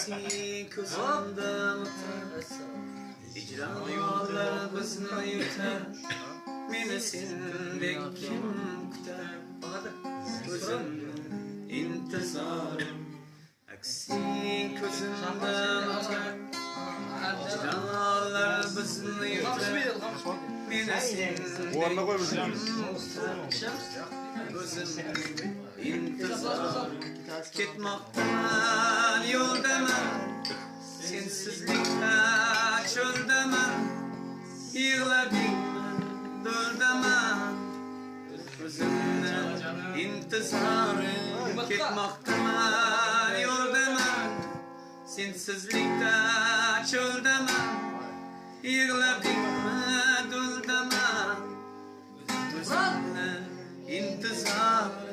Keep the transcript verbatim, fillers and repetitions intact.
Aksi ko'zimdan hicran yollar bizni yutar meni sendek kim kutar ko'zimni intizorim aksi ko'zimdan hicran yollar bizni yutar meni sendek kim kutar ko'zimni intizorim ketmoqdaman yo'ldaman sensizlikda cho'ldaman yig'ladingmi do'ldaman o'zimni intizorim ketmoqdaman yo'ldaman sensizlikda cho'ldaman yig'ladingmi do'ldaman o'zimni intizor